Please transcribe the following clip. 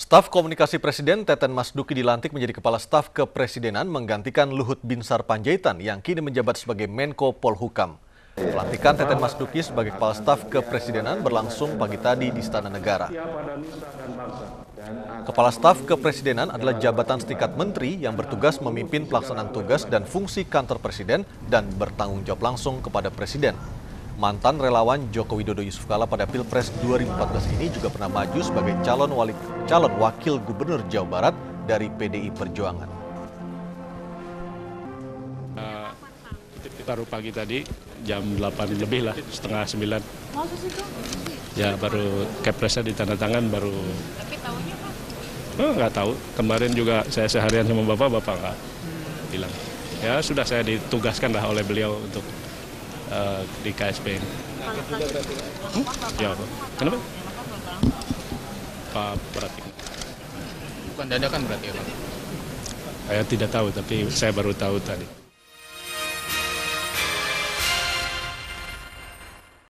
Staf Komunikasi Presiden Teten Mas Duki dilantik menjadi Kepala Staf Kepresidenan menggantikan Luhut Binsar Panjaitan yang kini menjabat sebagai Menko Polhukam. Pelantikan Teten Mas Duki sebagai Kepala Staf Kepresidenan berlangsung pagi tadi di Istana Negara. Kepala Staf Kepresidenan adalah jabatan setingkat menteri yang bertugas memimpin pelaksanaan tugas dan fungsi kantor Presiden dan bertanggung jawab langsung kepada Presiden. Mantan relawan Joko Widodo Yusuf Kala pada Pilpres 2014 ini juga pernah maju sebagai calon wakil gubernur Jawa Barat dari PDI Perjuangan. Baru pagi tadi jam 8 lebih lah, setengah 9. Ya baru kepresnya ditandatangan baru. Tapi tahunya Pak? Oh, nggak tahu. Kemarin juga saya seharian sama bapak nggak bilang. Ya sudah saya ditugaskan lah oleh beliau untuk di KSP ini. Ya, kenapa? Pak Pratik. Bukan dadakan berarti ya Pak? Saya tidak tahu, tapi saya baru tahu tadi.